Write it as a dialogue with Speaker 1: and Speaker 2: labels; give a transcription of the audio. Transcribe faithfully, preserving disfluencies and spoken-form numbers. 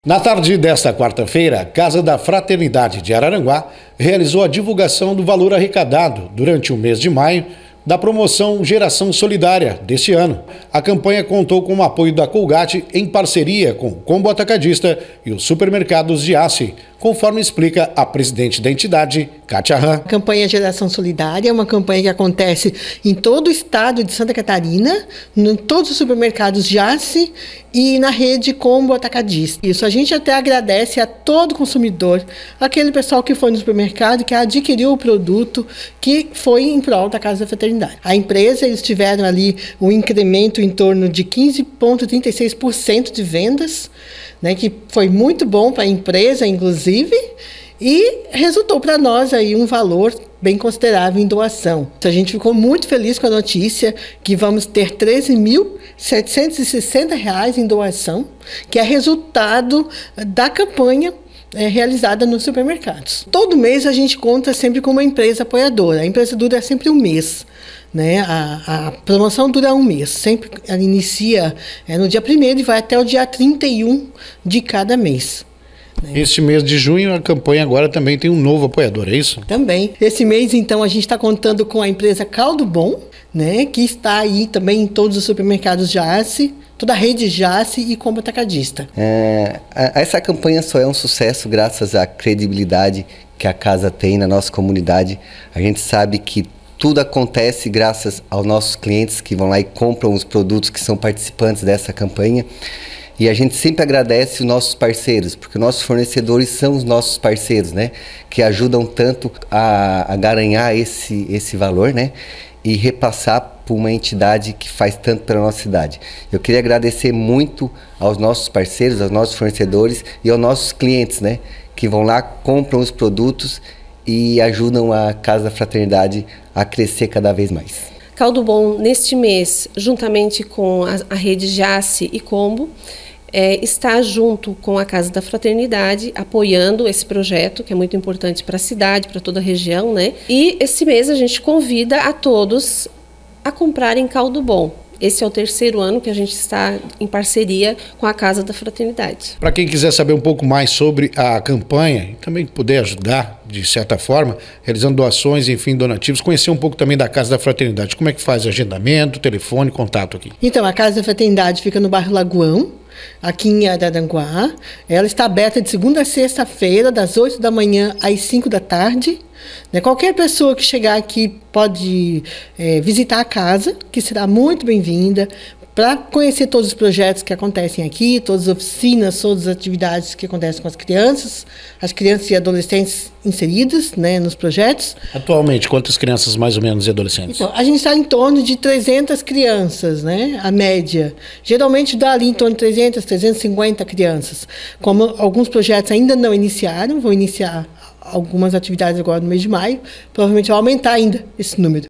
Speaker 1: Na tarde desta quarta-feira, a Casa da Fraternidade de Araranguá realizou a divulgação do valor arrecadado durante o mês de maio da promoção Geração Solidária deste ano. A campanha contou com o apoio da Colgate em parceria com o Combo Atacadista e os supermercados de Assi, conforme explica a presidente da entidade, Kátia Ram.
Speaker 2: A campanha Geração Solidária é uma campanha que acontece em todo o estado de Santa Catarina, em todos os supermercados de Assi e na rede Combo Atacadista. Isso, a gente até agradece a todo consumidor, aquele pessoal que foi no supermercado, que adquiriu o produto que foi em prol da Casa da Fraternidade. A empresa, eles tiveram ali um incremento em torno de quinze vírgula trinta e seis por cento de vendas, né, que foi muito bom para a empresa, inclusive, e resultou para nós aí um valor bem considerável em doação. A gente ficou muito feliz com a notícia que vamos ter treze mil setecentos e sessenta reais em doação, que é resultado da campanha É, realizada nos supermercados. Todo mês a gente conta sempre com uma empresa apoiadora. A empresa dura sempre um mês, né? A, a promoção dura um mês. Sempre ela inicia é, no dia primeiro e vai até o dia trinta e um de cada mês. Né?
Speaker 1: Este mês de junho, a campanha agora também tem um novo apoiador, é isso?
Speaker 2: Também. Esse mês, então, a gente está contando com a empresa Caldo Bom, né? Que está aí também em todos os supermercados de Assi, toda a rede Jace e Combo Atacadista.
Speaker 3: É, essa campanha só é um sucesso graças à credibilidade que a casa tem na nossa comunidade. A gente sabe que tudo acontece graças aos nossos clientes que vão lá e compram os produtos que são participantes dessa campanha. E a gente sempre agradece os nossos parceiros, porque nossos fornecedores são os nossos parceiros, né? Que ajudam tanto a, a garanhar esse, esse valor, né? E repassar por uma entidade que faz tanto pela nossa cidade. Eu queria agradecer muito aos nossos parceiros, aos nossos fornecedores e aos nossos clientes, né? Que vão lá, compram os produtos e ajudam a Casa da Fraternidade a crescer cada vez mais.
Speaker 4: Caldo Bom, neste mês, juntamente com a, a rede Jace e Combo, é, está junto com a Casa da Fraternidade, apoiando esse projeto, que é muito importante para a cidade, para toda a região, né? E esse mês a gente convida a todos a comprarem Caldo Bom. Esse é o terceiro ano que a gente está em parceria com a Casa da Fraternidade.
Speaker 1: Para quem quiser saber um pouco mais sobre a campanha e também poder ajudar, de certa forma, realizando doações, enfim, donativos, conhecer um pouco também da Casa da Fraternidade. Como é que faz agendamento, telefone, contato aqui?
Speaker 2: Então, a Casa da Fraternidade fica no bairro Lagoão, aqui em Araranguá. Ela está aberta de segunda a sexta-feira, das oito da manhã às cinco da tarde. Né? Qualquer pessoa que chegar aqui pode é, visitar a casa, que será muito bem-vinda, para conhecer todos os projetos que acontecem aqui, todas as oficinas, todas as atividades que acontecem com as crianças, as crianças e adolescentes inseridas, né, nos projetos.
Speaker 1: Atualmente, quantas crianças mais ou menos e adolescentes?
Speaker 2: Então, a gente está em torno de trezentas crianças, né, a média. Geralmente dá ali em torno de trezentas, trezentas e cinquenta crianças. Como alguns projetos ainda não iniciaram, vão iniciar algumas atividades agora no mês de maio, provavelmente vai aumentar ainda esse número.